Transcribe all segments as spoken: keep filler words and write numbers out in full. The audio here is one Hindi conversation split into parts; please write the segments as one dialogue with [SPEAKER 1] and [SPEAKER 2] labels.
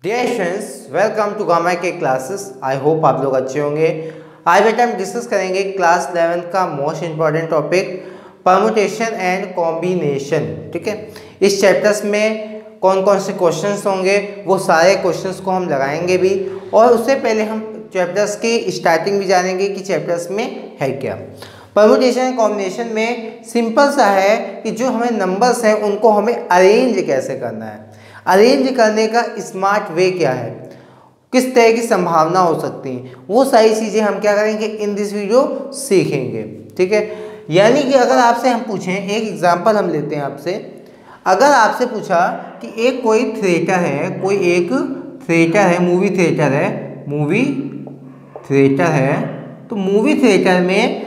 [SPEAKER 1] डियर स्टूडेंट्स, वेलकम टू गामा के क्लासेस। आई होप आप लोग अच्छे होंगे। आज बेटा हम डिस्कस करेंगे क्लास इलेवेंथ का most important topic permutation and combination. ठीक है, इस चैप्टर्स में कौन कौन से क्वेश्चंस होंगे वो सारे क्वेश्चंस को हम लगाएंगे भी, और उससे पहले हम चैप्टर्स की स्टार्टिंग भी जानेंगे कि चैप्टर्स में है क्या। परमुटेशन एंड कॉम्बिनेशन में सिंपल सा है कि जो हमें नंबर्स हैं उनको हमें अरेंज कैसे करना है, अरेंज करने का स्मार्ट वे क्या है, किस तरह की संभावना हो सकती है, वो सारी चीज़ें हम क्या करेंगे इन दिस वीडियो सीखेंगे। ठीक है, यानी कि अगर आपसे हम पूछें, एक एग्जांपल हम लेते हैं आपसे। अगर आपसे पूछा कि एक कोई थिएटर है, कोई एक थिएटर है, मूवी थिएटर है, मूवी थिएटर है, तो मूवी थिएटर में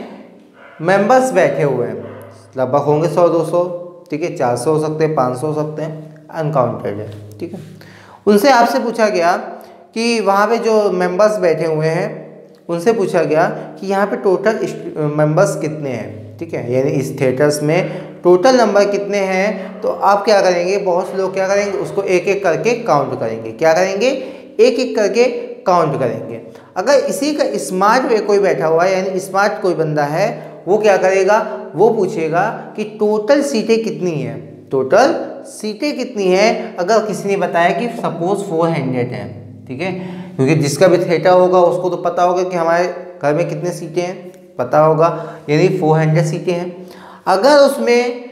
[SPEAKER 1] मेंबर्स बैठे हुए हैं, लगभग होंगे सौ दो सौ। ठीक है, चार सौ हो सकते हैं, पाँच सौ हो सकते हैं, अनकाउंटेड है। ठीक है, उनसे आपसे पूछा गया कि वहाँ पे जो मेंबर्स बैठे हुए हैं उनसे पूछा गया कि यहाँ पे टोटल मेंबर्स कितने हैं। ठीक है, यानी इस थिएटर्स में टोटल नंबर कितने हैं। तो आप क्या करेंगे, बहुत से लोग क्या करेंगे, उसको एक एक करके काउंट करेंगे। क्या करेंगे, एक एक करके काउंट करेंगे। अगर इसी का स्मार्ट वे कोई बैठा हुआ है, यानी स्मार्ट कोई बंदा है, वो क्या करेगा, वो पूछेगा कि टोटल सीटें कितनी हैं, टोटल सीटें कितनी हैं। अगर किसी ने बताया कि सपोज फोर हंड्रेड हैं, ठीक है, क्योंकि जिसका भी थिएटर होगा उसको तो पता होगा कि हमारे घर में कितने सीटें हैं, पता होगा, यानी फोर हंड्रेड सीटें हैं। अगर उसमें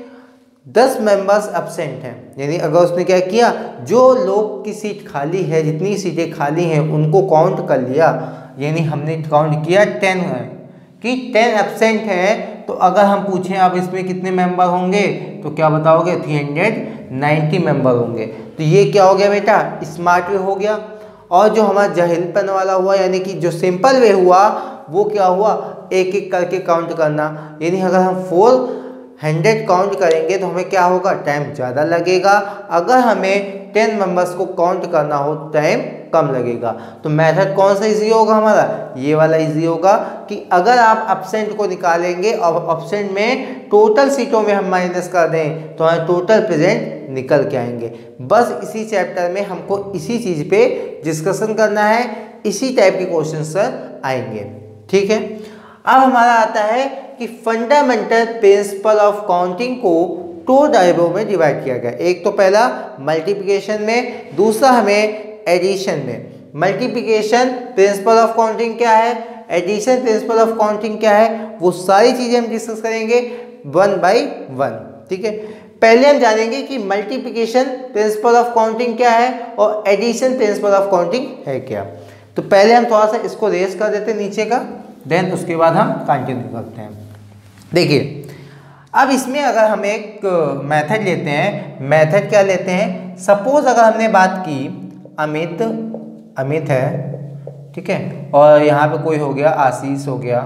[SPEAKER 1] दस मेंबर्स एब्सेंट हैं, यानी अगर उसने क्या किया, जो लोग की सीट खाली है, जितनी सीटें खाली हैं उनको काउंट कर लिया, यानी हमने काउंट किया टेन है कि टेन एब्सेंट हैं। तो अगर हम पूछें अब इसमें कितने मेंबर होंगे, तो क्या बताओगे, थ्री हंड्रेड नाइन्टी मेंबर होंगे। तो ये क्या हो गया बेटा, स्मार्ट वे हो गया। और जो हमारा जाहिलपन वाला हुआ, यानी कि जो सिंपल वे हुआ, वो क्या हुआ, एक एक करके काउंट करना। यानी अगर हम फोर हंड्रेड काउंट करेंगे तो हमें क्या होगा, टाइम ज़्यादा लगेगा। अगर हमें टेन मेंबर्स को काउंट करना हो टाइम कम लगेगा। तो मेथड कौन सा इजी होगा हमारा, ये वाला इजी होगा कि अगर आप एब्सेंट को निकालेंगे और एब्सेंट में टोटल सीटों में हम माइनस कर दें तो हमें टोटल प्रेजेंट निकल के आएंगे। बस इसी चैप्टर में हमको इसी चीज़ पे डिस्कशन करना है, इसी टाइप के क्वेश्चन सर आएंगे। ठीक है, अब हमारा आता है कि फंडामेंटल प्रिंसिपल ऑफ काउंटिंग को दो टाइपों में डिवाइड किया गया। एक तो पहला मल्टीप्लिकेशन में, दूसरा हमें एडिशन में। मल्टीप्लिकेशन प्रिंसिपल ऑफ काउंटिंग क्या है, एडिशन प्रिंसिपल ऑफ काउंटिंग क्या है, वो सारी चीज़ें हम डिस्कस करेंगे वन बाय वन। ठीक है, पहले हम जानेंगे कि मल्टीप्लिकेशन प्रिंसिपल ऑफ काउंटिंग क्या है और एडिशन प्रिंसिपल ऑफ काउंटिंग है क्या। तो पहले हम थोड़ा सा इसको रेस कर देते हैं नीचे का, देन उसके बाद हम कंटिन्यू करते हैं। देखिए, अब इसमें अगर हम एक मेथड लेते हैं, मेथड क्या लेते हैं, सपोज अगर हमने बात की अमित, अमित है, ठीक है, और यहाँ पे कोई हो गया आशीष हो गया,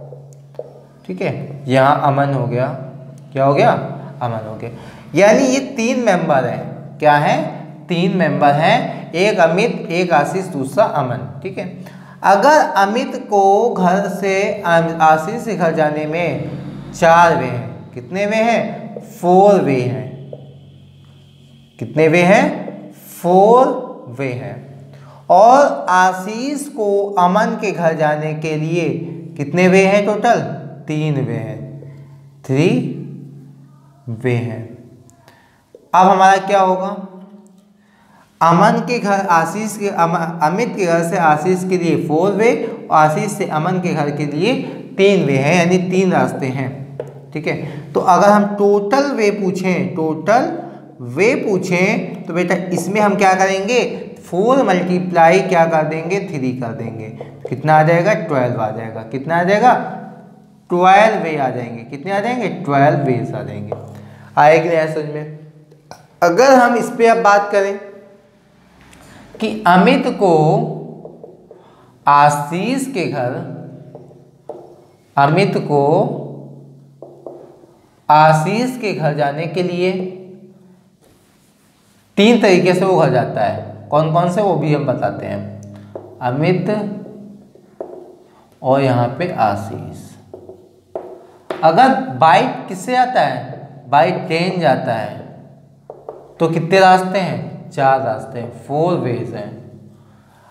[SPEAKER 1] ठीक है, यहाँ अमन हो गया, क्या हो गया, अमन हो गया। यानी ये तीन मेंबर हैं, क्या है, तीन मेंबर हैं, एक अमित, एक आशीष, दूसरा अमन। ठीक है, अगर अमित को घर से आशीष के घर जाने में चार वे हैं, कितने वे हैं, फोर वे हैं, कितने वे हैं, फोर वे हैं। और आशीष को अमन के घर जाने के लिए कितने वे हैं, टोटल तीन वे हैं, थ्री वे हैं। अब हमारा क्या होगा, अमन के घर आशीष के अम, अमित के घर से आशीष के लिए फोर वे और आशीष से अमन के घर के लिए तीन वे हैं, यानी तीन रास्ते हैं। ठीक है, तो अगर हम टोटल वे पूछें, टोटल वे पूछें तो बेटा इसमें हम क्या करेंगे, फोर मल्टीप्लाई क्या कर देंगे, थ्री कर देंगे, कितना आ जाएगा, ट्वेल्व आ जाएगा। कितना आ जाएगा, ट्वेल्व वे आ जाएंगे। कितने आ जाएंगे, ट्वेल्व वेज आ जाएंगे। आएगी नहीं समझ में। अगर हम इस पर अब बात करें कि अमित को आशीष के घर, अमित को आशीष के घर जाने के लिए तीन तरीके से वो घर जाता है, कौन कौन से वो भी हम बताते हैं। अमित और यहाँ पे आशीष, अगर बाई किससे जाता है, बाई ट्रेन जाता है, तो कितने रास्ते हैं, चार रास्ते हैं, फोर वेज हैं।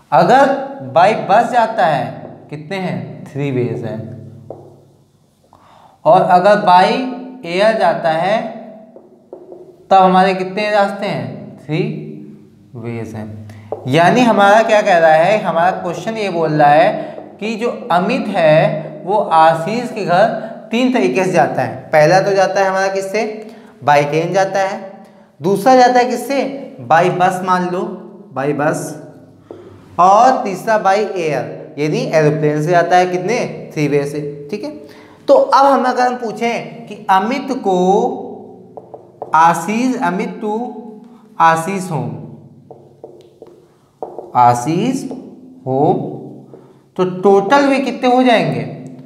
[SPEAKER 1] अगर बाई बस जाता है कितने हैं, थ्री वेज हैं। और अगर बाई एयर जाता है तब हमारे कितने रास्ते हैं, थ्री वेज हैं। यानी हमारा क्या कह रहा है, हमारा क्वेश्चन ये बोल रहा है कि जो अमित है वो आशीष के घर तीन तरीके से जाता है। पहला तो जाता है हमारा किससे, बाई ट्रेन जाता है। दूसरा जाता है किससे, बाई बस, मान लो बाई बस। और तीसरा बाई एयर, यानी एरोप्लेन से जाता है, कितने, थ्री वे से। ठीक है, तो अब हम अगर हम पूछें कि अमित को Ashish, Amit to Ashish home, Ashish home, तो टोटल वे कितने हो जाएंगे,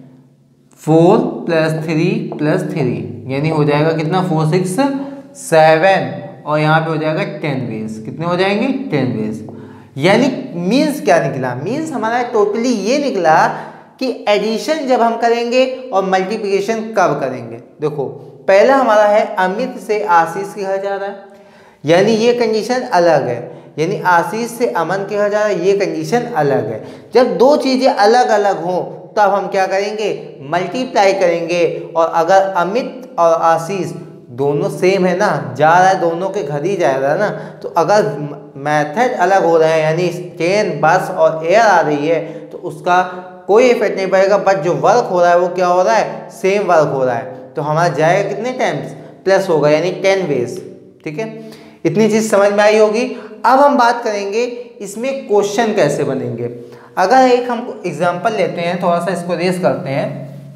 [SPEAKER 1] four plus three plus three, यानी हो जाएगा कितना, फोर सिक्स सेवन, और यहाँ पे हो जाएगा टेन वेज। कितने हो जाएंगे, टेन वेज। यानी मीन्स क्या निकला, मीन्स हमारा टोटली ये निकला कि एडिशन जब हम करेंगे और मल्टीप्लिकेशन कब करेंगे। देखो पहला हमारा है अमित से आशीष के घर जा रहा है, यानी ये कंडीशन अलग है, यानी आशीष से अमन के घर जा रहा है, ये कंडीशन अलग है। जब दो चीज़ें अलग अलग हों तब हम क्या करेंगे, मल्टीप्लाई करेंगे। और अगर अमित और आशीष दोनों सेम है ना, जा रहा है दोनों के घर ही जा रहा है ना, तो अगर मेथड अलग हो रहे हैं, यानी ट्रेन, बस और एयर आ रही है, तो उसका कोई इफेक्ट नहीं पड़ेगा, बट जो वर्क हो रहा है वो क्या हो रहा है, सेम वर्क हो रहा है। तो हमारा जाएगा कितने टाइम्स, प्लस होगा, यानी टेन वेज। ठीक है, इतनी चीज़ समझ में आई होगी। अब हम बात करेंगे इसमें क्वेश्चन कैसे बनेंगे। अगर एक हम एग्जांपल लेते हैं, थोड़ा सा इसको रेस करते हैं,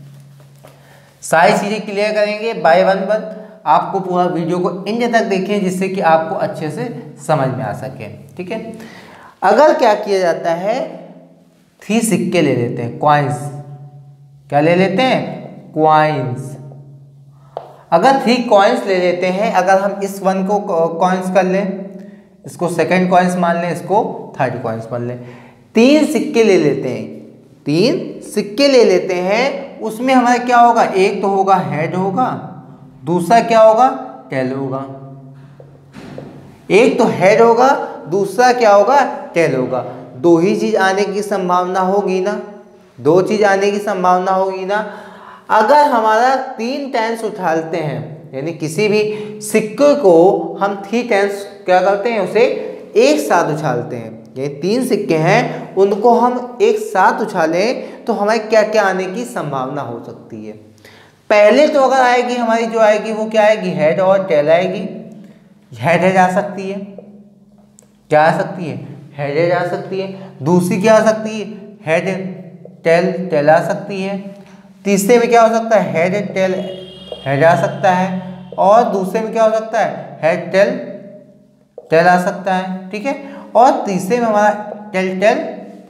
[SPEAKER 1] सारी चीज़ें क्लियर करेंगे बाय वन वन। आपको पूरा वीडियो को एंड तक देखें जिससे कि आपको अच्छे से समझ में आ सके। ठीक है, अगर क्या किया जाता है, थ्री सिक्के ले लेते हैं, कॉइन्स, क्या ले लेते हैं, कॉइन्स। अगर थ्री कॉइन्स ले लेते हैं, अगर हम इस वन को कॉइन्स कर लें, इसको सेकंड कॉइन्स मान लें, इसको थर्ड कॉइन्स मान लें, तीन सिक्के ले लेते हैं, तीन सिक्के ले लेते हैं, उसमें हमारा क्या होगा, एक तो होगा हेड होगा, दूसरा क्या होगा, टेल होगा। एक तो हेड होगा, दूसरा क्या होगा, टेल होगा। दो ही चीज आने की संभावना होगी ना, दो चीज आने की संभावना होगी ना। अगर हमारा तीन टाइम्स उछालते हैं, यानी किसी भी सिक्के को हम थ्री टाइम्स क्या करते हैं, उसे एक साथ उछालते हैं, ये तीन सिक्के हैं उनको हम एक साथ उछालें तो हमारे क्या क्या आने की संभावना हो सकती है। पहले तो अगर आएगी हमारी जो आएगी वो क्या आएगी, हेड और टेल आएगी। हेड हेड आ सकती है, क्या आ सकती है, हेड हेड आ सकती है। दूसरी क्या आ सकती है, हेड टेल टेल आ सकती है। तीसरे में क्या हो सकता है, हेड टेल हेड आ सकता है। और दूसरे में क्या हो सकता है, हेड टेल टेल आ सकता है। ठीक है, और तीसरे में हमारा टेल टेल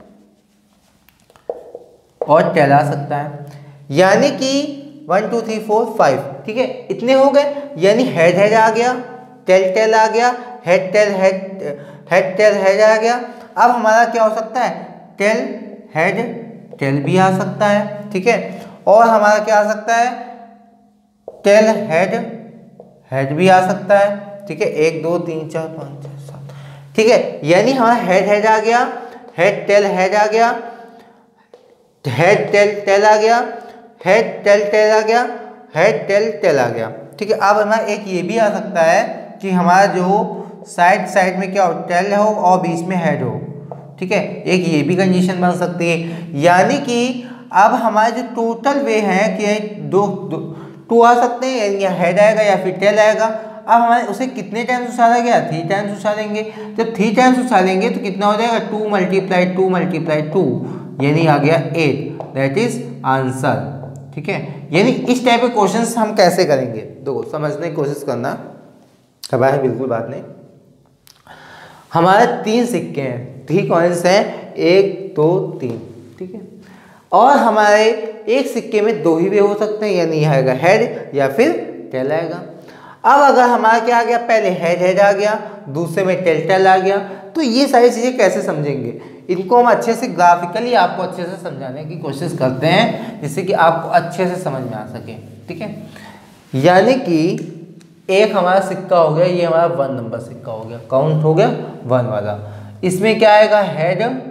[SPEAKER 1] और टेल आ सकता है। यानी कि one two three four five, ठीक है, इतने हो गए। यानी हेड हेड आ गया, टेल टेल आ गया, head tail head head tail head आ गया। अब हमारा क्या हो सकता है, टेल हेड टेल भी आ सकता है। ठीक है, और हमारा क्या आ सकता है, टेल हेड हेड भी आ सकता है। ठीक है, एक दो तीन चार पाँच छः सात, ठीक है। यानी हमारा हेड हेड आ गया, हेड टेल हेड आ गया, हेड टेल टेल आ गया, हेड टेल टेल आ गया, हेड टेल टेल आ गया। ठीक है, अब हमारा एक ये भी आ सकता है कि हमारा जो साइड साइड में क्या हो, टेल हो और बीच में हेड हो। ठीक है, एक ये भी कंडीशन बन सकती है। यानी कि अब हमारे जो टोटल वे हैं कि दो, दो टू आ सकते हैं, या हेड आएगा या फिर टेल आएगा। अब हमारे उसे कितने टाइम्स उछाला गया, थ्री टाइम्स उछालेंगे। जब थ्री टाइम्स उछालेंगे तो कितना हो जाएगा, two multiply two multiply two, यानी आ गया एट, दैट इज आंसर। ठीक है, यानी इस टाइप के क्वेश्चंस हम कैसे करेंगे, देखो समझने की कोशिश करना, घबराए बिल्कुल बात नहीं। हमारे तीन सिक्के हैं, थ्री कॉइन्स हैं, एक दो तीन। ठीक है, और हमारे एक सिक्के में दो ही वे हो सकते हैं, यानी आएगा हेड या फिर टेल आएगा। अब अगर हमारा क्या आ गया, पहले हेड हेड आ गया, दूसरे में टेल टेल आ गया, तो ये सारी चीज़ें कैसे समझेंगे, इनको हम अच्छे से ग्राफिकली आपको अच्छे से समझाने की कोशिश करते हैं जिससे कि आपको अच्छे से समझ में आ सके। ठीक है, यानी कि एक हमारा सिक्का हो गया, ये हमारा वन नंबर सिक्का हो गया, काउंट हो गया वन वाला। इसमें क्या आएगा, हेड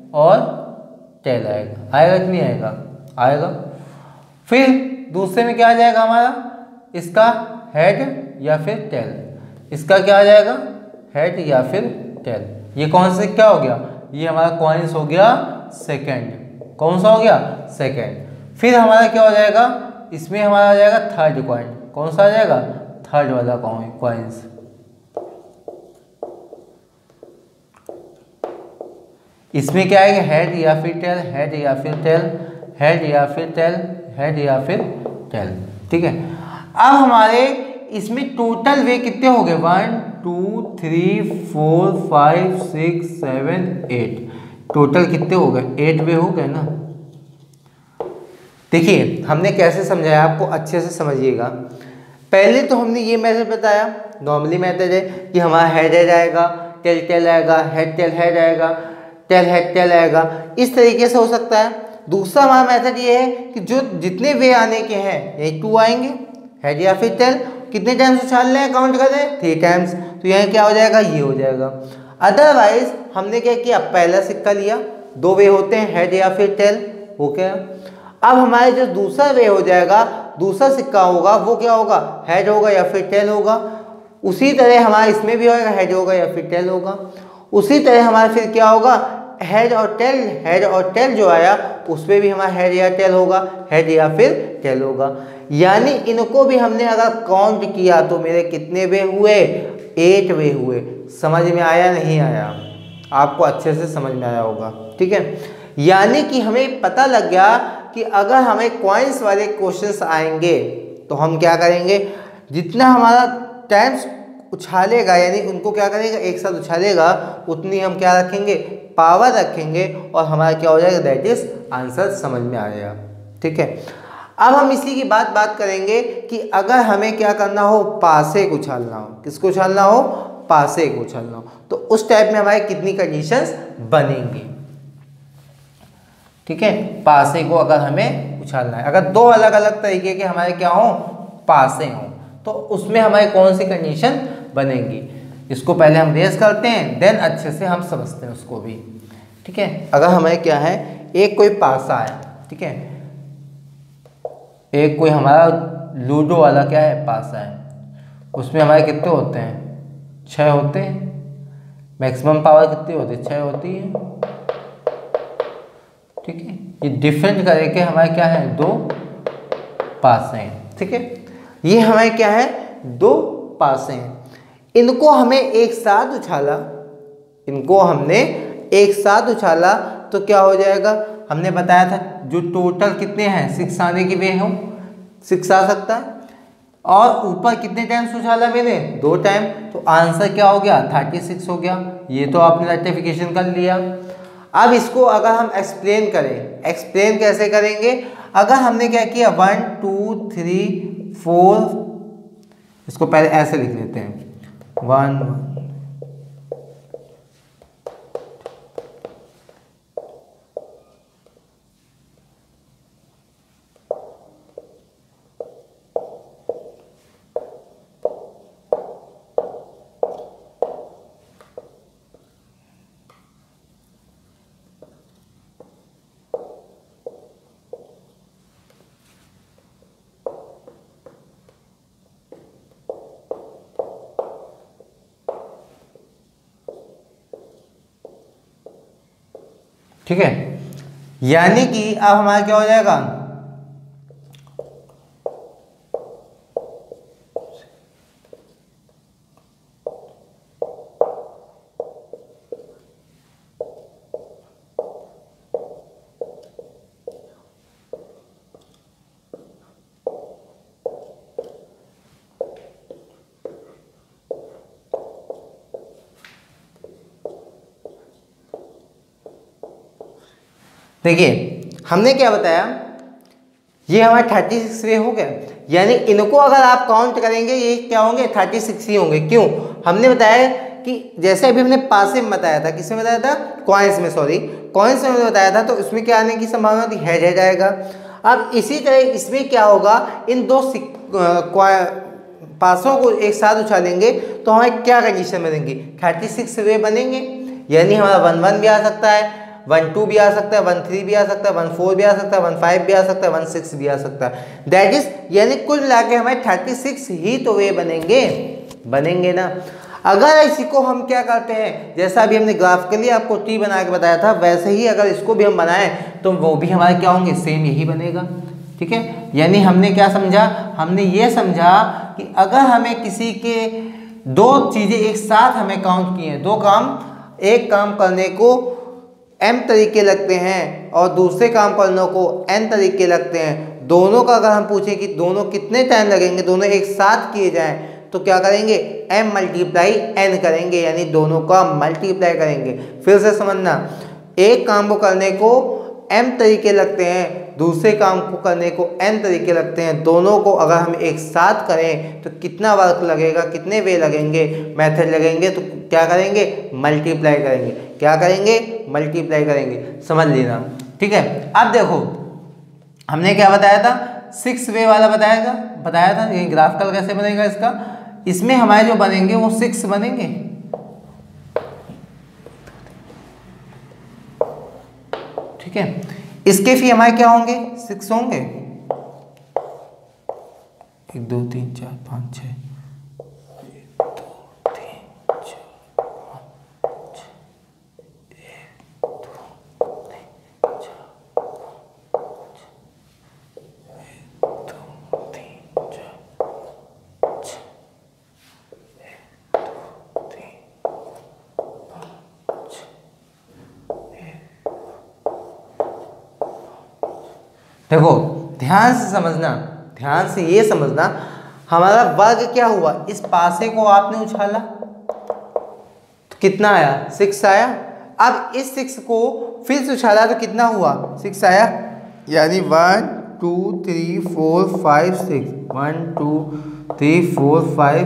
[SPEAKER 1] और टेल आएगा। आएगा कि नहीं आएगा? आएगा। फिर दूसरे में क्या आ जाएगा हमारा, इसका हेड या फिर टेल। इसका क्या आ जाएगा, हेड या फिर टेल। ये कौन से क्या हो गया, ये हमारा कॉइन्स हो गया सेकंड। कौन सा हो गया, सेकंड। फिर हमारा क्या हो जाएगा, इसमें हमारा आ जाएगा थर्ड कॉइन। कौन सा आ जाएगा, थर्ड वाला कॉइन्स। इसमें क्या आएगा, हेड या फिर टेल, हेड या फिर टेल, हेड या फिर टेल, हेड या फिर टेल। ठीक है। अब हमारे इसमें टोटल वे कितने हो गए, one two three four five six seven eight. Total कितने हो गए, एट वे हो गए ना। देखिए हमने कैसे समझाया, आपको अच्छे से समझिएगा। पहले तो हमने ये मेथड बताया, नॉर्मली मेथड है कि हमारा हेड हेड आएगा, टेल टेल आएगा, हेड टेल हेड आएगा, टेल हेड टेल आएगा। इस तरीके से हो सकता है। दूसरा हमारा मेथड ये है कि जो जितने वे आने के हैं, ये टू आएंगे, हेड या फिर टेल, कितने टाइम्स उछाल रहे हैं, काउंट कर रहे हैं, थ्री टाइम्स। तो यहाँ क्या हो जाएगा, ये हो जाएगा। अदरवाइज हमने क्या किया, पहला सिक्का लिया, दो वे होते हैं, हेड या फिर टेल, हो गया। अब हमारे जो दूसरा वे हो जाएगा, दूसरा सिक्का होगा, वो क्या होगा, हेड होगा या फिर टेल होगा। उसी तरह हमारा इसमें भी होगा, हेड होगा या फिर टेल होगा। उसी तरह हमारा फिर क्या होगा, हेड और टेल, हेड और टेल जो आया उसमें भी हमारा हेड या टेल होगा, हेड या फिर टेल होगा। यानी इनको भी हमने अगर काउंट किया तो मेरे कितने वे हुए, एट वे हुए। समझ में आया नहीं आया, आपको अच्छे से समझ में आया होगा। ठीक है। यानी कि हमें पता लग गया कि अगर हमें कॉइन्स वाले क्वेश्चंस आएंगे तो हम क्या करेंगे, जितना हमारा टाइम्स उछालेगा, यानी उनको क्या करेगा, एक साथ उछालेगा, उतनी हम क्या रखेंगे, पावर रखेंगे, और हमारा क्या हो जाएगा, दैट इज आंसर समझ में आ जाएगा। ठीक है। अब हम इसी की बात बात करेंगे कि अगर हमें क्या करना हो, पासे को उछालना हो। किसको उछालना हो, पासे को उछालना हो। तो उस टाइप में हमारे कितनी कंडीशंस बनेंगी। ठीक है। पासे को अगर हमें उछालना है, अगर दो अलग अलग तरीके के हमारे क्या हो, पासे हों, तो उसमें हमारे कौन सी कंडीशन बनेंगी, इसको पहले हम रेस करते हैं, देन अच्छे से हम समझते हैं उसको भी। ठीक है। अगर हमें क्या है, एक कोई पासा है, ठीक है, एक कोई हमारा लूडो वाला क्या है, पासा है, उसमें हमारे कितने होते हैं, छः होते हैं। मैक्सिमम पावर कितनी होती है, छः होती है। ठीक है। ये डिफरेंट करके हमारे क्या है, दो पासे हैं। ठीक है। ये हमारे क्या है, दो पासे हैं। इनको हमें एक साथ उछाला, इनको हमने एक साथ उछाला तो क्या हो जाएगा, हमने बताया था जो टोटल कितने हैं, सिक्स आने की वे हो, सिक्स आ सकता है। और ऊपर कितने टाइम्स उछाला मैंने, दो टाइम, तो आंसर क्या हो गया, थर्टी सिक्स हो गया। ये तो आपने रेक्टिफिकेशन कर लिया। अब इसको अगर हम एक्सप्लेन करें, एक्सप्लेन कैसे करेंगे, अगर हमने क्या किया, वन टू थ्री फोर, इसको पहले ऐसे लिख लेते हैं, वन वन ठीक है। यानी कि अब हमारा क्या हो जाएगा, देखिए हमने क्या बताया, ये हमारे थर्टी सिक्स वे हो गया। यानी इनको अगर आप काउंट करेंगे ये क्या होंगे, थर्टी सिक्स ही होंगे। क्यों, हमने बताया कि जैसे अभी हमने पासे में बताया था, किसमें बताया था, कॉइन्स में, सॉरी कॉइन्स में बताया था, तो इसमें क्या आने की संभावना थी, हेड हेड आएगा। अब इसी तरह इसमें क्या होगा, इन दो पासों को एक साथ उछालेंगे तो हमारे क्या कंडीशन बनेंगी, थर्टी सिक्स वे बनेंगे। यानी हमारा वन वन भी आ सकता है, वन टू भी आ सकता है, वन थ्री भी आ सकता है, वन फोर भी आ सकता है, वन फाइव भी आ सकता है, वन सिक्स भी आ सकता है। दैट इज यानी कुल मिला के हमारे थर्टी सिक्स ही तो वे बनेंगे बनेंगे ना। अगर इसी को हम क्या करते हैं, जैसा अभी हमने ग्राफिकली आपको टी बना के बताया था, वैसे ही अगर इसको भी हम बनाएं तो वो भी हमारे क्या होंगे, सेम यही बनेगा। ठीक है, यानी हमने क्या समझा, हमने ये समझा कि अगर हमें किसी के दो चीज़ें एक साथ हमें काउंट किए हैं, दो काम, एक काम करने को एम तरीके लगते हैं और दूसरे काम करने को एन तरीके लगते हैं, दोनों का अगर हम पूछें कि दोनों कितने टाइम लगेंगे, दोनों एक साथ किए जाएं, तो क्या करेंगे, m मल्टीप्लाई n करेंगे, यानी दोनों का मल्टीप्लाई करेंगे। फिर से समझना, एक काम को करने को m तरीके लगते हैं, दूसरे काम को करने को n तरीके लगते हैं, दोनों को अगर हम एक साथ करें तो कितना वर्क लगेगा, कितने वे लगेंगे, मेथड लगेंगे, तो क्या करेंगे, मल्टीप्लाई करेंगे। क्या करेंगे, मल्टीप्लाई करेंगे, समझ लेना। ठीक है, अब देखो हमने क्या बताया था, सिक्स वे वाला बताया था बताया था ये ग्राफिकल कैसे बनेगा इसका, इसमें हमारे जो बनेंगे वो सिक्स बनेंगे। ठीक है, इसके फिर हमारे क्या होंगे, सिक्स होंगे, एक दो तीन चार पाँच छः, एक दो तीन चार पाँच छः, एक दो तीन चार पाँच, एक दो तीन चार पाँच, एक दो तीन पाँच, देखो ध्यान से समझना, ध्यान से ये समझना, हमारा वर्ग क्या हुआ, इस पासे को आपने उछाला तो कितना आया, सिक्स आया। अब इस सिक्स को फिर से उछाला तो कितना हुआ, सिक्स आया, यानी one two three four five six, one two three four five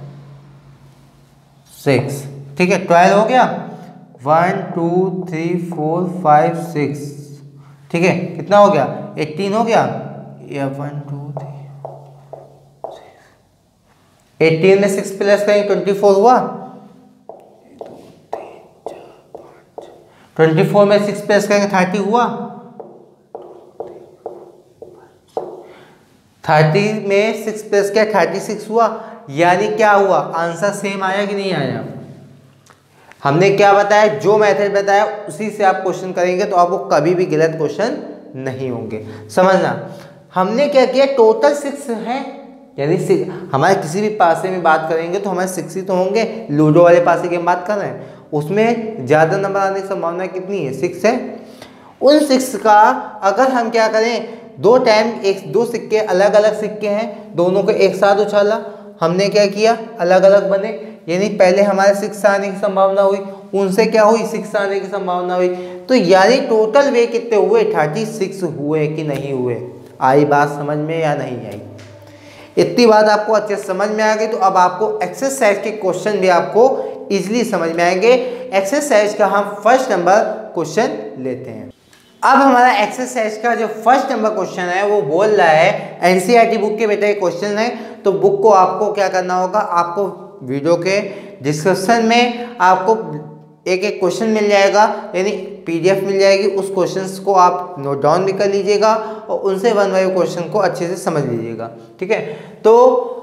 [SPEAKER 1] six. ठीक है, ट्वेल्व हो गया, one two three four five six. ठीक है, कितना हो गया, एटीन हो गया, या वन टू थ्री एटीन में सिक्स प्लस करेंगे ट्वेंटी फोर हुआ, ट्वेंटी फोर में सिक्स प्लस करेंगे थर्टी हुआ, थर्टी में सिक्स प्लस किया थर्टी सिक्स हुआ। यानी क्या हुआ, आंसर सेम आया कि नहीं आया। हमने क्या बताया, जो मेथड बताया उसी से आप क्वेश्चन करेंगे तो आपको कभी भी गलत क्वेश्चन नहीं होंगे। समझना, हमने क्या किया, टोटल सिक्स है, यानी हमारे किसी भी पासे में बात करेंगे तो हमारे सिक्स ही तो होंगे। लूडो वाले पासे की हम बात कर रहे हैं, उसमें ज़्यादा नंबर आने की संभावना कितनी है, सिक्स है। उन सिक्स का अगर हम क्या करें, दो टाइम एक दो सिक्के अलग अलग सिक्के हैं, दोनों को एक साथ उछाला, हमने क्या किया, अलग अलग बने, यानी पहले हमारे सिक्स आने की संभावना हुई, उनसे क्या हुई, सिक्स आने की संभावना हुई, तो यानी टोटल वे कितने हुए, थर्टी सिक्स हुए कि नहीं हुए। आई बात समझ में या नहीं आई, इतनी बात आपको अच्छे से समझ में आ गई। तो अब आपको एक्सरसाइज के क्वेश्चन भी आपको इजीली समझ में आएंगे। एक्सरसाइज का हम फर्स्ट नंबर क्वेश्चन लेते हैं। अब हमारा एक्सरसाइज का जो फर्स्ट नंबर क्वेश्चन है वो बोल रहा है, एनसीईआरटी बुक के बेटे क्वेश्चन है, तो बुक को आपको क्या करना होगा, आपको वीडियो के डिस्क्रिप्शन में आपको एक एक क्वेश्चन मिल जाएगा, यानी पीडीएफ मिल जाएगी, उस क्वेश्चंस को आप नोट डाउन भी कर लीजिएगा और उनसे वन बाई क्वेश्चन को अच्छे से समझ लीजिएगा। ठीक है, तो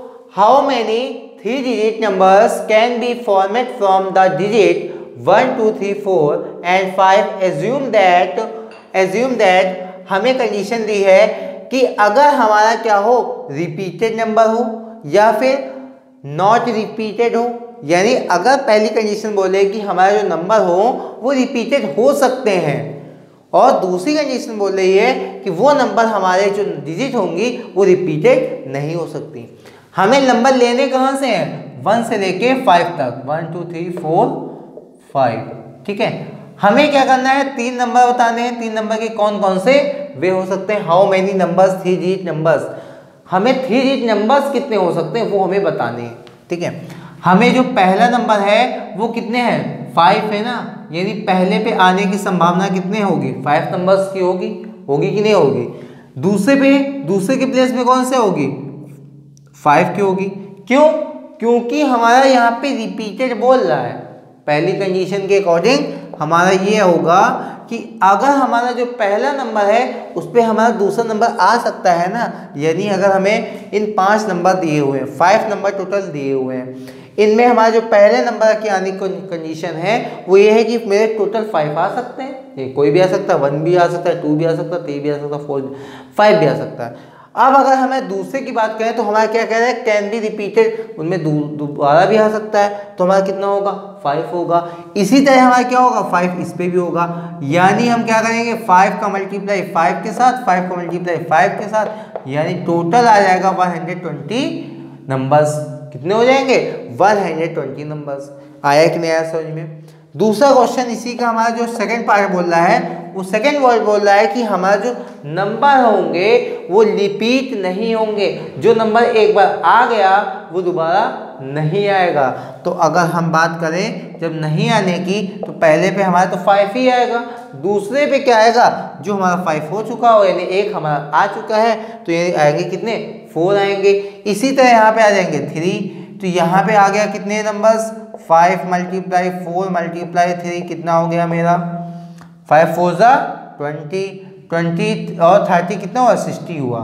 [SPEAKER 1] how many three digit numbers can be format from the digit one two three four and five, assume that assume that हमें कंडीशन दी है कि अगर हमारा क्या हो, रिपीटेड नंबर हो या फिर नॉट रिपीटेड हो, यानी अगर पहली कंडीशन बोले कि हमारा जो नंबर हो वो रिपीटेड हो सकते हैं, और दूसरी कंडीशन बोल रही है कि वो नंबर हमारे जो डिजिट होंगी वो रिपीटेड नहीं हो सकती। हमें नंबर लेने कहाँ से हैं, वन से लेके फाइव तक, one two three four five. ठीक है, हमें क्या करना है, तीन नंबर बताने हैं, तीन नंबर के कौन कौन से वे हो सकते हैं, how many numbers, three digit numbers, हमें थ्री डिजिट नंबर्स कितने हो सकते हैं वो हमें बताने हैं। ठीक है, हमें जो पहला नंबर है वो कितने हैं, फाइव है ना, यानी पहले पे आने की संभावना कितने होगी, फाइव नंबर्स की होगी होगी कि नहीं होगी। दूसरे पे, दूसरे के प्लेस में कौन से होगी, फाइव की होगी। क्यों, क्योंकि हमारा यहाँ पे रिपीटेड बोल रहा है, पहली कंडीशन के अकॉर्डिंग हमारा ये होगा कि अगर हमारा जो पहला नंबर है उस पर हमारा दूसरा नंबर आ सकता है ना, यानी अगर हमें इन पांच नंबर दिए हुए हैं, फाइव नंबर टोटल दिए हुए हैं, इनमें हमारा जो पहले नंबर की आने की कंडीशन है वो ये है कि मेरे टोटल फाइव आ सकते हैं, ये कोई भी आ सकता है, वन भी आ सकता है, टू भी आ सकता है, थ्री भी आ सकता है, फोर फाइव भी आ सकता है। अब अगर हमें दूसरे की बात करें तो हमारा क्या कह रहा है, कैन बी रिपीटेड, उनमें दोबारा भी आ सकता है, तो हमारा कितना होगा, फाइव होगा। इसी तरह हमारा क्या होगा, फाइव इस पे भी होगा, यानी हम क्या करेंगे, फाइव का मल्टीप्लाई फाइव के साथ, फाइव का मल्टीप्लाई फाइव के साथ, यानी टोटल आ जाएगा वन हंड्रेड ट्वेंटी नंबर्स। कितने हो जाएंगे, वन हंड्रेड ट्वेंटी नंबर्स। आया कि नहीं आया समझ में। दूसरा क्वेश्चन इसी का हमारा जो सेकंड पार्ट बोल रहा है, वो सेकंड वर्ड बोल रहा है कि हमारा जो नंबर होंगे वो रिपीट नहीं होंगे, जो नंबर एक बार आ गया वो दोबारा नहीं आएगा। तो अगर हम बात करें जब नहीं आने की, तो पहले पे हमारा तो फाइव ही आएगा, दूसरे पे क्या आएगा, जो हमारा फाइव हो चुका हो, यानी एक हमारा आ चुका है, तो ये आएंगे कितने, फोर आएंगे। इसी तरह यहाँ पे आ जाएंगे थ्री, तो यहाँ पे आ गया कितने numbers, five multiply four multiply three, कितना हो गया मेरा, फाइव फोर ज़ा ट्वेंटी, ट्वेंटी और थर्टी कितना हुआ, सिक्सटी हुआ।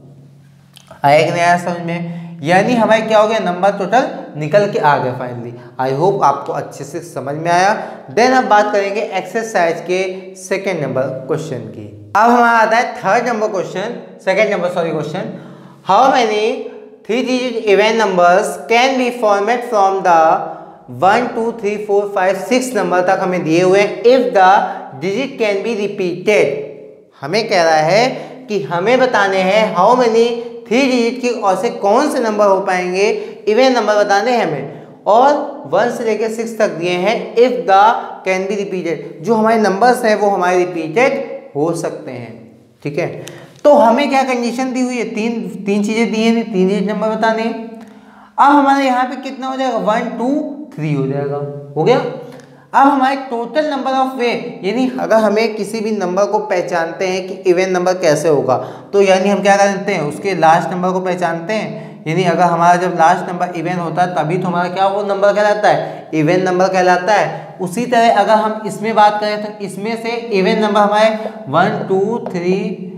[SPEAKER 1] आया कि नहीं आया समझ में। यानी हमारे क्या हो गया, नंबर टोटल निकल के आ गए फाइनली। आई होप आपको अच्छे से समझ में आया। देन हम बात करेंगे एक्सरसाइज के सेकेंड नंबर क्वेश्चन की। अब हमारा आता है third number question, second number sorry question, how many three digit even numbers can be format from the one two three four five six number तक हमें दिए हुए हैं, if the digit can be repeated. हमें कह रहा है कि हमें बताने हैं हाउ मेनी थ्री डिजिट की और से कौन से नंबर हो पाएंगे, इवन नंबर बताने हैं हमें, और वन से लेकर सिक्स तक दिए हैं, if the can be repeated, जो हमारे नंबर्स हैं वो हमारे रिपीटेड हो सकते हैं। ठीक है, तो हमें क्या कंडीशन दी हुई है, तीन तीन चीजें दी हैं, तीन डिजिट नंबर बताने हैं। अब हमारे यहाँ पे कितना हो जाएगा, वन टू थ्री हो जाएगा, हो गया। अब हमारे टोटल नंबर ऑफ वे, यानी अगर हमें किसी भी नंबर को पहचानते हैं कि इवन नंबर कैसे होगा, तो यानी हम क्या करते हैं, उसके लास्ट नंबर को पहचानते हैं, यानी अगर हमारा जब लास्ट नंबर इवन होता है तभी तो हमारा क्या वो नंबर कहलाता है, इवन नंबर कहलाता है। उसी तरह अगर हम इसमें बात करें तो इसमें से इवन नंबर हमारे one two three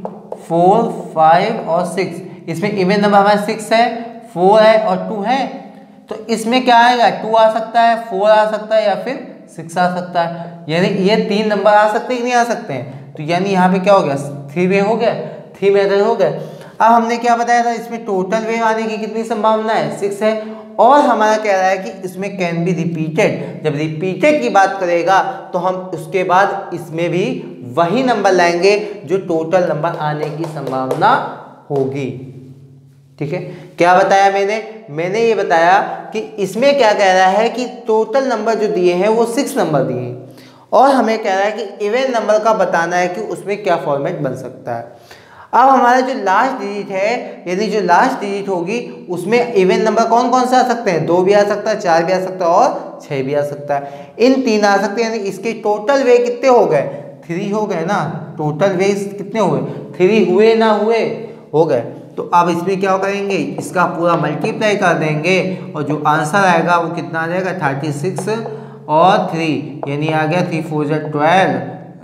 [SPEAKER 1] four five और सिक्स, इसमें इवन नंबर हमारे सिक्स है, फोर है और टू है, तो इसमें क्या आएगा, टू आ सकता है, फोर आ सकता है या फिर सिक्स आ सकता है, यानी ये तीन नंबर आ सकते हैं कि नहीं आ सकते हैं। तो यानी यहाँ पे क्या हो गया, थ्री वे हो गया, थ्री मेथड हो गया। अब हमने क्या बताया था, इसमें टोटल वे आने की कितनी संभावना है, सिक्स है, और हमारा कह रहा है कि इसमें कैन बी रिपीटेड। जब रिपीटेड की बात करेगा तो हम उसके बाद इसमें भी वही नंबर लाएंगे जो टोटल नंबर आने की संभावना होगी। ठीक है, क्या बताया मैंने मैंने ये बताया कि इसमें क्या कह रहा है कि टोटल नंबर जो दिए हैं वो सिक्स नंबर दिए हैं, और हमें कह रहा है कि इवन नंबर का बताना है कि उसमें क्या फॉर्मेट बन सकता है। अब हमारा जो लास्ट डिजिट है, यानी जो लास्ट डिजिट होगी उसमें इवन नंबर कौन कौन से आ सकते हैं, दो भी आ सकता है, चार भी आ सकता है और छः भी आ सकता है, इन तीन आ सकते हैं। यानी इसके टोटल वे कितने हो गए, थ्री हो गए ना, टोटल वे कितने हुए, थ्री हुए ना हुए, हो गए। तो अब इसमें क्या करेंगे, इसका पूरा मल्टीप्लाई कर देंगे और जो आंसर आएगा वो कितना आ जाएगा, थर्टी सिक्स और थ्री, यानी आ गया थ्री फोर ज़ा ट्वेल्व,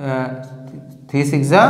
[SPEAKER 1] थ्री सिक्स ज़ा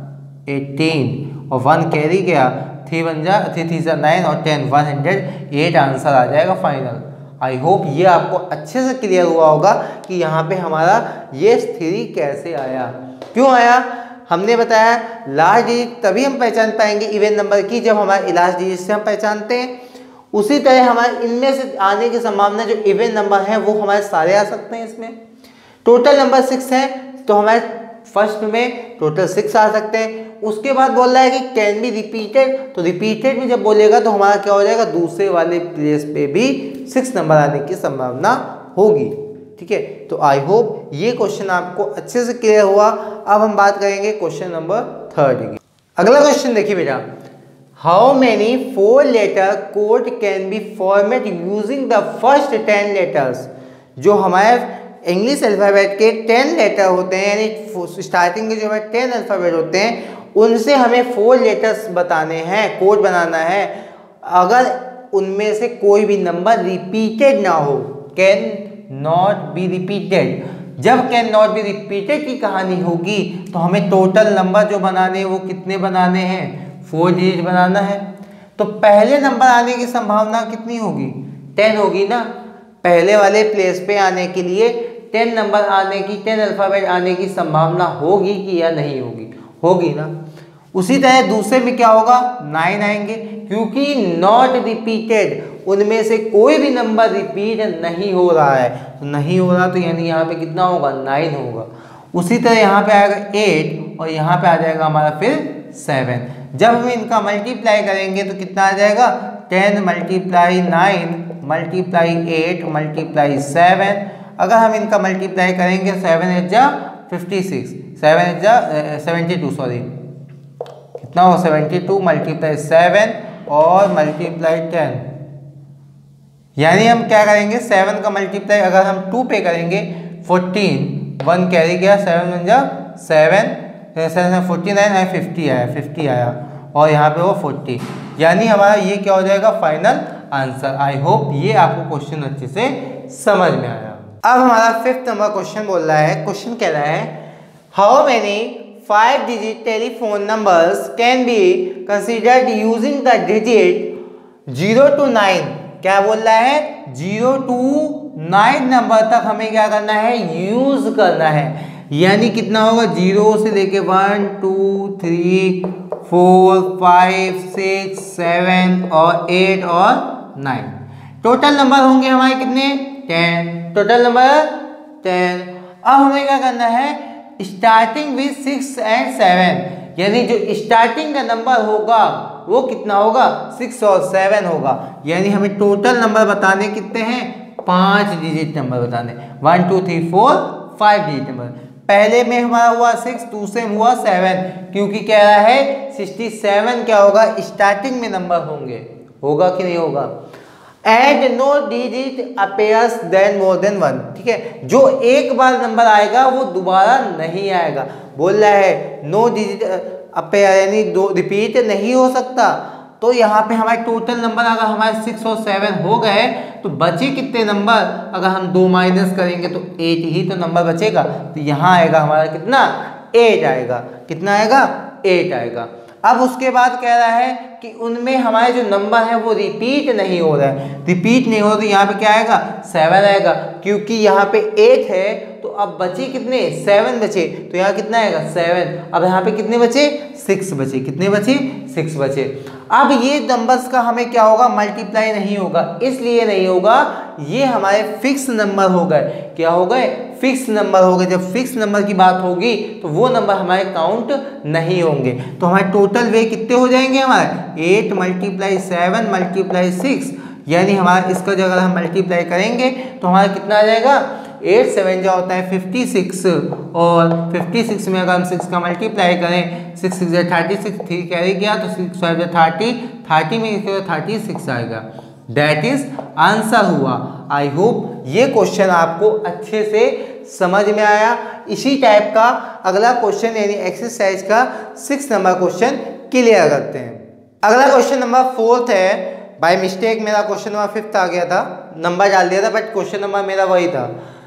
[SPEAKER 1] एटीन और वन कैरी गया, थ्री वन जा थ्री थ्री ज़ा नाइन और ten, one hundred eight answer आ जाएगा फाइनल। आई होप ये आपको अच्छे से क्लियर हुआ होगा कि यहाँ पे हमारा ये थ्री कैसे आया, क्यों आया। हमने बताया लास्ट डिजिट तभी हम पहचान पाएंगे इवन नंबर की जब हमारे लास्ट डिजिट से हम पहचानते हैं। उसी तरह हमारे इनमें से आने की संभावना जो इवन नंबर है वो हमारे सारे आ सकते हैं। इसमें टोटल नंबर सिक्स है तो हमारे फर्स्ट में टोटल सिक्स आ सकते हैं। उसके बाद बोल रहा है कि कैन बी रिपीटेड, तो रिपीटेड में जब बोलेगा तो हमारा क्या हो जाएगा, दूसरे वाले प्लेस पे भी सिक्स नंबर आने की संभावना होगी। ठीक है, तो आई होप ये क्वेश्चन आपको अच्छे से क्लियर हुआ। अब हम बात करेंगे क्वेश्चन नंबर थर्ड की। अगला क्वेश्चन देखिए बेटा, how many four letter code can be format using the first ten letters. जो हमारे इंग्लिश अल्फाबेट के टेन लेटर होते हैं, यानी स्टार्टिंग के जो हमारे टेन अल्फाबेट होते हैं उनसे हमें फोर लेटर्स बताने हैं, कोड बनाना है। अगर उनमें से कोई भी नंबर रिपीटेड ना हो, कैन नॉट बी रिपीटेड, जब कैन नॉट बी रिपीटेड की कहानी होगी तो हमें टोटल नंबर जो बनाने हैं वो कितने बनाने हैं, फोर डिजिट बनाना है। तो पहले नंबर आने की संभावना कितनी होगी, टेन होगी ना। पहले वाले प्लेस पे आने के लिए टेन नंबर आने की, टेन अल्फाबेट आने की संभावना होगी कि या नहीं होगी, होगी ना। उसी तरह दूसरे में क्या होगा, नाइन आएंगे, क्योंकि नॉट रिपीटेड, उनमें से कोई भी नंबर रिपीट नहीं हो रहा है, तो नहीं हो रहा तो यानी यहाँ पे कितना होगा, नाइन होगा। उसी तरह यहाँ पे आएगा एट और यहाँ पे आ जाएगा हमारा फिर सेवन। जब हम इनका मल्टीप्लाई करेंगे तो कितना आ जाएगा, ten multiply nine multiply eight multiply seven. अगर हम इनका मल्टीप्लाई करेंगे, सेवन एट जा फिफ्टी सिक्स, सेवन एट जा सेवेंटी टू, सॉरी कितना हो, सेवेंटी टू मल्टीप्लाई सेवन और मल्टीप्लाई टेन। यानी हम क्या करेंगे, सेवन का मल्टीप्लाई अगर हम टू पे करेंगे, फोर्टीन, वन कैरी गया, सेवन वन जा सेवन, सेवन फोर्टी नाइन आया, फिफ्टी आया, फिफ्टी आया और यहाँ पे वो फोर्टी। यानी हमारा ये क्या हो जाएगा, फाइनल आंसर। आई होप ये आपको क्वेश्चन अच्छे से समझ में आया। अब हमारा फिफ्थ नंबर क्वेश्चन बोल रहा है, क्वेश्चन कह रहा है how many five digit telephone numbers can be considered using the digit zero to nine. क्या बोल रहा है, जीरो टू नाइन नंबर तक हमें क्या करना है, यूज करना है। यानी कितना होगा, जीरो से लेके one two three four five six seven और एट और नाइन। टोटल नंबर होंगे हमारे कितने, टेन, टोटल नंबर टेन। अब हमें क्या करना है, starting with six and seven, यानी जो स्टार्टिंग का नंबर होगा वो कितना होगा, सिक्स और सेवन होगा। यानी हमें टोटल नंबर बताने कितने हैं, पांच डिजिट नंबर बताने, one two three four five digit number. पहले में हमारा हुआ सिक्स, दूसरे में हुआ सेवन, क्योंकि कह रहा है सिक्सटी सेवन क्या होगा, स्टार्टिंग में नंबर होंगे, होगा कि नहीं होगा। And no digit appears then more than one, ठीक है, जो एक बार नंबर आएगा वो दोबारा नहीं आएगा। बोल रहा है नो डिजिट अपेयर, यानी दो रिपीट नहीं हो सकता। तो यहाँ पे हमारे टोटल नंबर अगर हमारे सिक्स और सेवन हो गए तो बचे कितने नंबर, अगर हम दो माइनस करेंगे तो एट ही तो नंबर बचेगा। तो यहाँ आएगा हमारा कितना, एट आएगा, कितना आएगा, एट आएगा। अब उसके बाद कह रहा है कि उनमें हमारे जो नंबर है वो रिपीट नहीं हो रहा है, रिपीट नहीं हो रहा तो यहाँ पे क्या आएगा, सेवन आएगा, क्योंकि यहाँ पे एट है तो अब बचे कितने, सेवन बचे, तो यहाँ कितना आएगा, सेवन। अब यहाँ पे कितने बचे, सिक्स बचे, कितने बचे, सिक्स बचे। अब ये नंबर्स का हमें क्या होगा, मल्टीप्लाई नहीं होगा, इसलिए नहीं होगा, ये हमारे फिक्स नंबर हो गए। क्या हो गए, फिक्स नंबर हो गए। जब फिक्स नंबर की बात होगी तो वो नंबर हमारे काउंट नहीं होंगे। तो हमारे टोटल वे कितने हो जाएंगे, हमारे eight multiply seven multiply six, यानी हमारा इसका जो अगर हम मल्टीप्लाई करेंगे तो हमारा कितना आ जाएगा, एट सेवन जो होता है फिफ्टी सिक्स, और फिफ्टी सिक्स में अगर हम सिक्स का मल्टीप्लाई करें, six six thirty six, three carry किया तो सिक्स फाइव थर्टी, थर्टी में थर्टी सिक्स आएगा। दैट इज आंसर हुआ। आई होप ये क्वेश्चन आपको अच्छे से समझ में आया। इसी टाइप का अगला क्वेश्चन यानी एक्सरसाइज का सिक्स नंबर क्वेश्चन क्लियर करते हैं। अगला क्वेश्चन नंबर फोर्थ है। बाय मिस्टेक मेरा क्वेश्चन नंबर फिफ्थ आ गया था, नंबर डाल दिया था, बट क्वेश्चन नंबर मेरा वही था।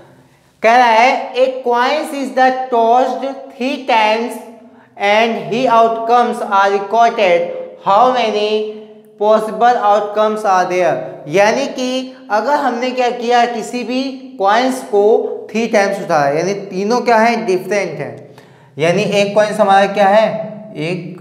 [SPEAKER 1] कह रहा है a coins is the tossed three times and he outcomes are recorded, how many possible outcomes are there. यानी कि अगर हमने क्या किया, किसी भी कॉइंस को थ्री टाइम्स उठाया, यानी तीनों क्या है, डिफरेंट है। यानी एक कॉइंस हमारा क्या है, एक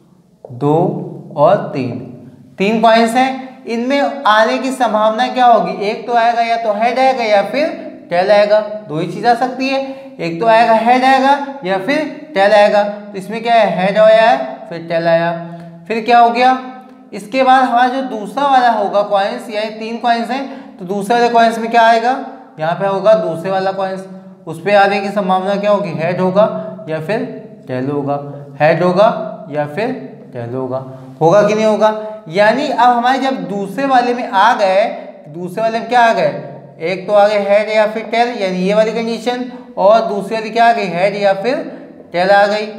[SPEAKER 1] दो और तीन, तीन कॉइंस हैं, इनमें आने की संभावना क्या होगी, एक तो आएगा या तो हेड आएगा या फिर टेल आएगा, दो ही चीज आ सकती है, एक तो आएगा हेड आएगा या फिर टेल आएगा। तो इसमें क्या है, हेड आया है फिर टेल आया, फिर क्या हो गया, इसके बाद हमारा जो दूसरा वाला होगा कॉइंस, यानी तीन कॉइंस हैं, तो दूसरे वाले कॉइंस में क्या आएगा, यहाँ पे होगा दूसरे वाला कॉइंस, उस पर आने की संभावना क्या होगी, हेड होगा या फिर टेल होगा, हेड होगा या फिर टेल होगा, होगा कि नहीं होगा। यानी अब हमारे जब दूसरे वाले में आ गए, दूसरे वाले में क्या आ गए, एक तो आ गए हेड या फिर टेल, यानी ये वाली कंडीशन, और दूसरी वाली क्या आ गई, हेड या फिर टेल आ गई,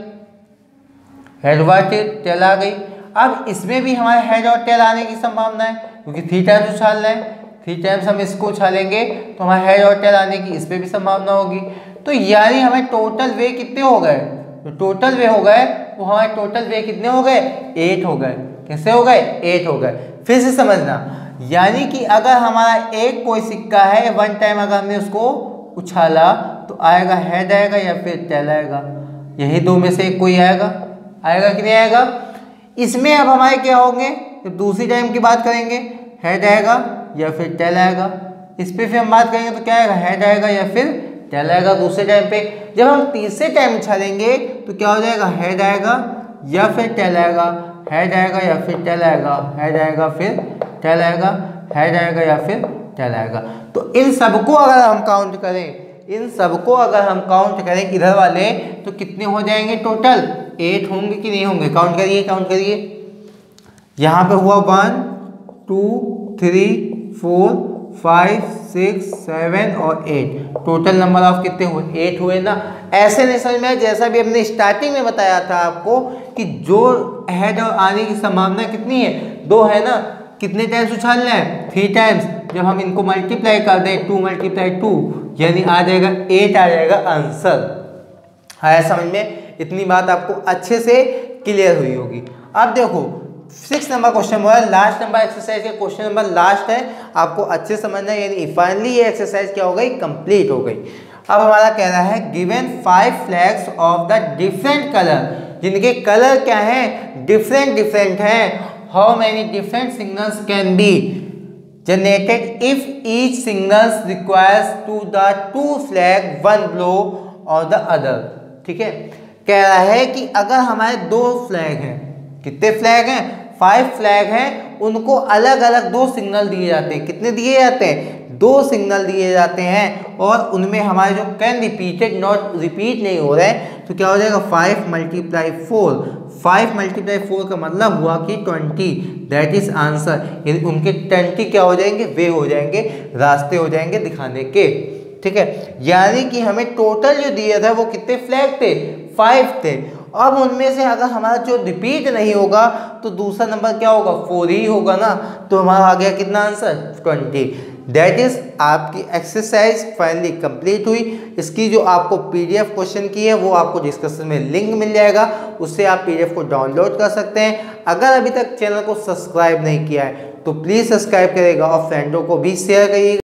[SPEAKER 1] हेड व टेल आ गई। अब इसमें भी हमारे हेड और टेल आने की संभावना है, क्योंकि थ्री टाइम्स उछाल रहे हैं, थ्री टाइम्स हम इसको उछालेंगे तो हमारे हेड और टेल आने की इस पर भी संभावना होगी। तो यानी हमें टोटल वे कितने हो गए, तो टोटल वे हो गए वो हमारे टोटल वे कितने हो गए, एट हो गए। कैसे हो गए, एट हो गए। फिर से समझना, यानी कि अगर हमारा एक कोई सिक्का है, वन टाइम अगर हमने उसको उछाला तो आएगा हेड आएगा या फिर टेल आएगा, यही दो में से एक कोई आएगा, आएगा कि नहीं आएगा। इसमें अब हमारे क्या होंगे, जब दूसरी टाइम की बात करेंगे हेड आएगा या फिर टेल आएगा। इस पे फिर हम बात करेंगे तो क्या आएगा, हेड आएगा या फिर टेल आएगा दूसरे टाइम पे। जब हम तीसरे टाइम उछालेंगे तो क्या हो जाएगा, हेड आएगा या फिर टेल आएगा, हेड आएगा या फिर टेल आएगा, हेड आएगा फिर टेल आएगा, हेड आएगा या फिर टेल आएगा। तो इन सबको अगर हम काउंट करें, इन सबको अगर हम काउंट करें इधर वाले, तो कितने हो जाएंगे टोटल, एट होंगे कि नहीं होंगे। काउंट करिए, काउंट करिए। यहाँ पे हुआ one two three four five six seven और एट, टोटल नंबर ऑफ कितने हुए, एट हुए ना। ऐसे नहीं समझ में, जैसा भी हमने स्टार्टिंग में बताया था आपको कि जो हेड और आने की संभावना कितनी है, दो है ना। कितने टाइम्स उछालना है, थ्री टाइम्स। जब हम इनको मल्टीप्लाई कर दें, टू मल्टीप्लाई टू यानी आ जाएगा एट, आ जाएगा आंसर। है समझ में, इतनी बात आपको अच्छे से क्लियर हुई होगी। अब देखो सिक्स नंबर क्वेश्चन हुआ, लास्ट नंबर एक्सरसाइज का क्वेश्चन नंबर लास्ट है, आपको अच्छे समझना है। यानी फाइनली ये एक्सरसाइज क्या हो गई, कंप्लीट हो गई। अब हमारा कह रहा है given five flags of the different colour, जिनके कलर क्या है, डिफरेंट डिफरेंट हैं। How many different signals can be generated if each signals requires to the two flag one blow और द अदर। ठीक है, कह रहा है कि अगर हमारे दो फ्लैग हैं, कितने फ्लैग हैं, फाइव फ्लैग हैं, उनको अलग अलग दो सिग्नल दिए जाते हैं। कितने दिए जाते हैं, दो सिग्नल दिए जाते हैं, और उनमें हमारे जो कैन रिपीटेड नॉट रिपीट नहीं हो रहे हैं, तो क्या हो जाएगा, five multiply four. Five multiply four का मतलब हुआ कि ट्वेंटी, दैट इज आंसर। यानी उनके ट्वेंटी क्या हो जाएंगे, वे हो जाएंगे, रास्ते हो जाएंगे दिखाने के। ठीक है, यानी कि हमें टोटल जो दिया था वो कितने फ्लैग थे, फाइव थे। अब उनमें से अगर हमारा जो रिपीट नहीं होगा तो दूसरा नंबर क्या होगा, फोर ही होगा ना। तो हमारा आ गया कितना आंसर, ट्वेंटी। दैट इज आपकी एक्सरसाइज फाइनली कंप्लीट हुई। इसकी जो आपको पीडीएफ क्वेश्चन की है वो आपको डिस्क्रिप्शन में लिंक मिल जाएगा, उससे आप पीडीएफ को डाउनलोड कर सकते हैं। अगर अभी तक चैनल को सब्सक्राइब नहीं किया है तो प्लीज़ सब्सक्राइब करेगा और फ्रेंडों को भी शेयर करिएगा।